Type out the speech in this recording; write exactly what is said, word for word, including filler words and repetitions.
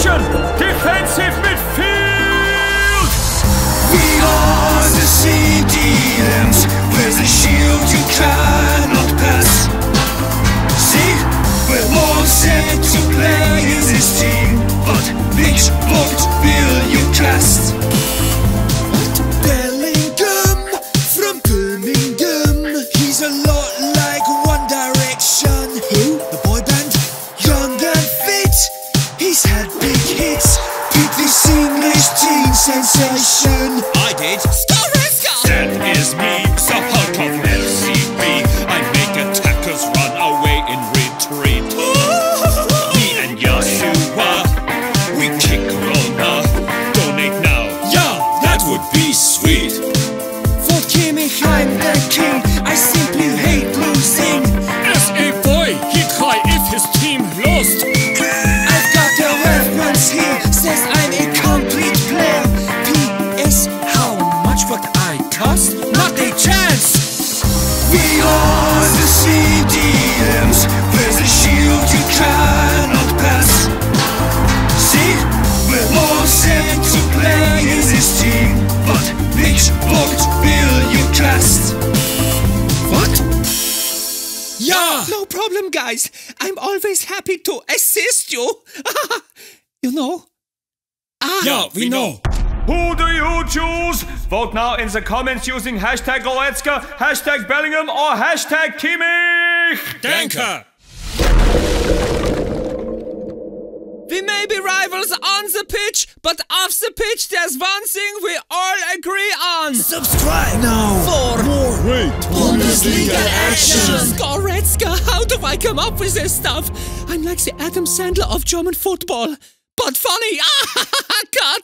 action! Defensive midfield! We are the C D Ms, where's the shield you cannot pass? See, we're all set to play in this team, but which boat will you cast? What? Bellingham from Birmingham. He's a lot like One Direction. Who? The boy band? Young and fit. He's had big hits. Pick this English teen sensation. I did. Goretzka! That is me, the Hulk of L C B. I make attackers run away in retreat. Me and Yeshua, we kick Rona. Donate now. Yeah, that would be sweet. For Kimmich, I'm the king. I simply hate losing. As a boy, he'd cry if his team lost. I've got the reference here. Says I'm a complete player. P S How much would I cost? Not a chance. We are the C D Ms. Where's the shield you cannot pass? See, we're all set to play in this team, but which boat will you cast? What? Yeah! No problem, guys. I'm always happy to assist you. You know? Ah, Yeah, we know. Who do you choose? Vote now in the comments using hashtag Goretzka, hashtag Bellingham or hashtag Kimmich! Danke! we may be rivals on the pitch, but off the pitch there's one thing we all agree on. Subscribe now For more Bundesliga action. Goretzka, how do I come up with this stuff? I'm like the Adam Sandler of German football. But funny. Ah, cut.